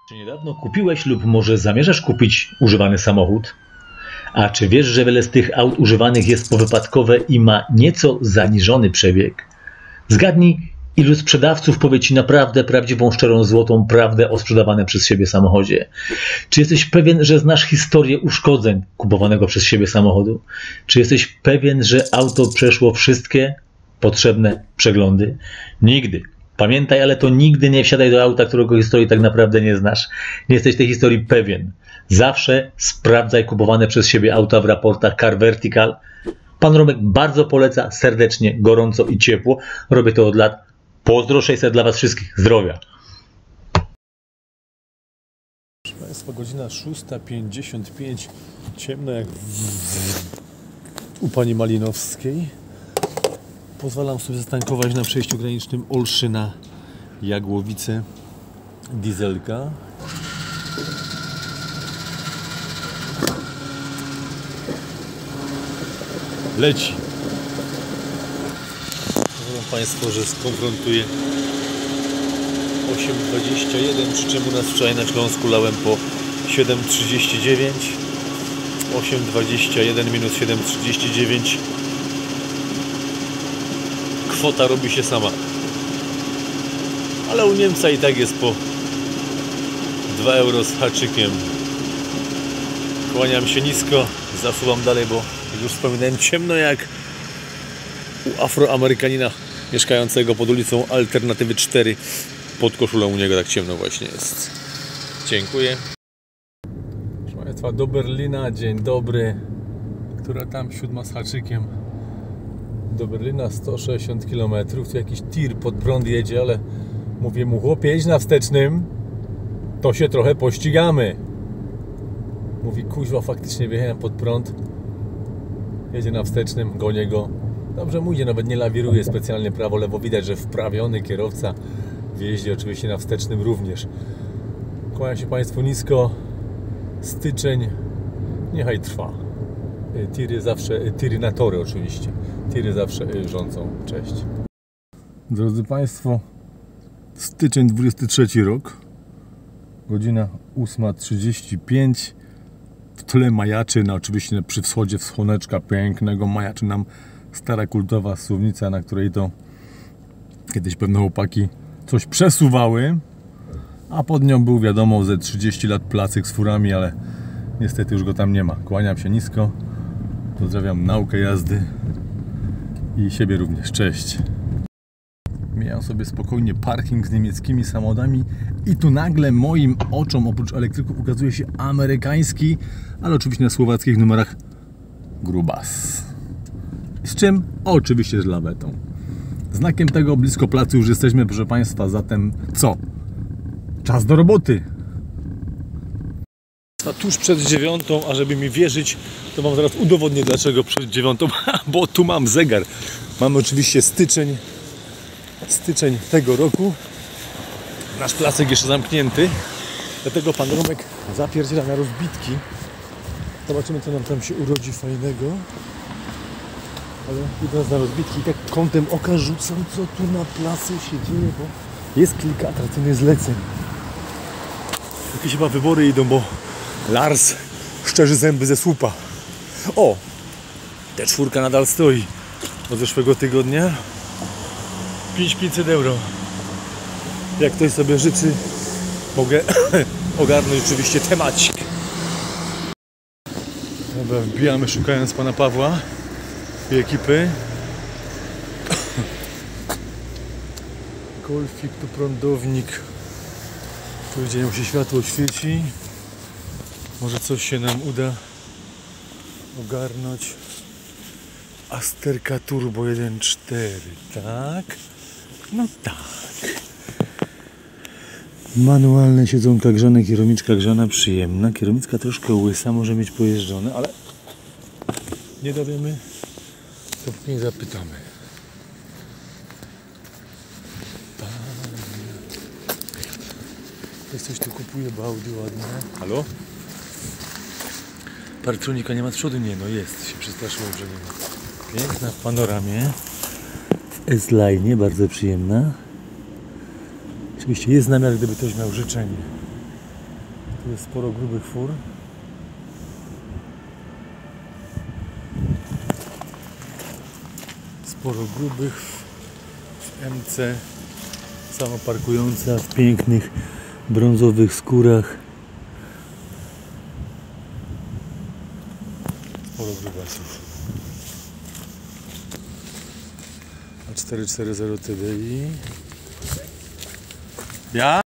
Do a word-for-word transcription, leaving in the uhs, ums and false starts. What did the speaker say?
Czy niedawno kupiłeś lub może zamierzasz kupić używany samochód? A czy wiesz, że wiele z tych aut używanych jest powypadkowe i ma nieco zaniżony przebieg? Zgadnij, ilu sprzedawców powie Ci naprawdę prawdziwą, szczerą, złotą prawdę o sprzedawanym przez siebie samochodzie? Czy jesteś pewien, że znasz historię uszkodzeń kupowanego przez siebie samochodu? Czy jesteś pewien, że auto przeszło wszystkie potrzebne przeglądy? Nigdy. Pamiętaj, ale to nigdy nie wsiadaj do auta, którego historii tak naprawdę nie znasz. Nie jesteś tej historii pewien. Zawsze sprawdzaj kupowane przez siebie auta w raportach Car Vertical. Pan Romek bardzo poleca, serdecznie, gorąco i ciepło. Robię to od lat. Pozdro sześćset dla Was wszystkich. Zdrowia. Proszę Państwa, godzina szósta pięćdziesiąt pięć. Ciemno jak w... u Pani Malinowskiej. Pozwalam sobie zatankować na przejściu granicznym Olszyna Jagłowice dieselka. Leci. Mówią Państwo, że skonfrontuję osiem dwadzieścia jeden, przy czym u nas wczoraj na Śląsku lałem po siedem trzydzieści dziewięć. osiem dwadzieścia jeden minus siedem trzydzieści dziewięć. Kwota robi się sama. Ale u Niemca i tak jest po dwa euro z haczykiem. Kłaniam się nisko, zasuwam dalej, bo jak już wspominałem, ciemno jak u Afroamerykanina mieszkającego pod ulicą Alternatywy cztery. Pod koszulą u niego tak ciemno właśnie jest. Dziękuję. Proszę Państwa, do Berlina, dzień dobry. Która tam siódma z haczykiem. Do Berlina sto sześćdziesiąt kilometrów. Tu jakiś tir pod prąd jedzie, ale mówię mu: chłopie, jedź na wstecznym, to się trochę pościgamy. Mówi: kuźwa, faktycznie wjechałem pod prąd. Jedzie na wstecznym, gonię go. Dobrze mu idzie, nawet nie lawiruje specjalnie prawo, lewo. Widać, że wprawiony kierowca w jeździe, oczywiście na wstecznym również. Kłaniam się Państwu nisko. Styczeń niechaj trwa. Tiry zawsze, tiry na tory oczywiście. Tiry zawsze rządzą. Cześć. Drodzy Państwo, styczeń dwudziesty trzeci rok. Godzina ósma trzydzieści pięć. W tle majaczy, no oczywiście przy wschodzie słoneczka pięknego, majaczy nam stara kultowa suwnica, na której to kiedyś pewne chłopaki coś przesuwały, a pod nią był, wiadomo, ze trzydzieści lat placyk z furami, ale niestety już go tam nie ma. Kłaniam się nisko, pozdrawiam naukę jazdy i siebie również. Cześć. Mijam sobie spokojnie parking z niemieckimi samochodami i tu nagle moim oczom oprócz elektryków ukazuje się amerykański, ale oczywiście na słowackich numerach grubas. Z czym? Oczywiście z lawetą. Znakiem tego blisko placu już jesteśmy, proszę Państwa, zatem co? Czas do roboty! A tuż przed dziewiątą, a żeby mi wierzyć, to mam zaraz udowodnię, dlaczego przed dziewiątą, bo tu mam zegar. Mamy oczywiście styczeń, styczeń tego roku. Nasz placek jeszcze zamknięty, dlatego Pan Romek zapierdziela na rozbitki. Zobaczymy, co nam tam się urodzi fajnego. Ale idąc na rozbitki, tak kątem oka rzucam, co tu na placu się dzieje, bo jest kilka atrakcyjnych zleceń. Jakieś chyba wybory idą, bo Lars szczerzy zęby ze słupa. O! T cztery nadal stoi od zeszłego tygodnia. pięć tysięcy pięćset euro. Jak ktoś sobie życzy, mogę ogarnąć oczywiście temacik. Dobra, wbijamy, szukając Pana Pawła i ekipy. Golfik, tu prądownik. Tu gdzie mu się światło świeci. Może coś się nam uda ogarnąć. Asterka Turbo jeden cztery, tak? No tak. Manualne siedzonka grzane, kierowniczka grzana, przyjemna. Kierownicka troszkę łysa, może mieć pojeżdżone, ale nie dowiemy, to później zapytamy. Ktoś coś tu kupuje, bo Audi ładne. Halo? Parktronika nie ma z przodu? Nie, no jest. Się przestraszyło, że nie ma. Piękna w panoramie. W S-Line, bardzo przyjemna. Oczywiście jest namiar, gdyby ktoś miał życzenie. Tu jest sporo grubych fur. Sporo grubych w M C, samo parkująca w pięknych brązowych skórach. Sporo grubasów. A cztery cztery zero T D I. Ja?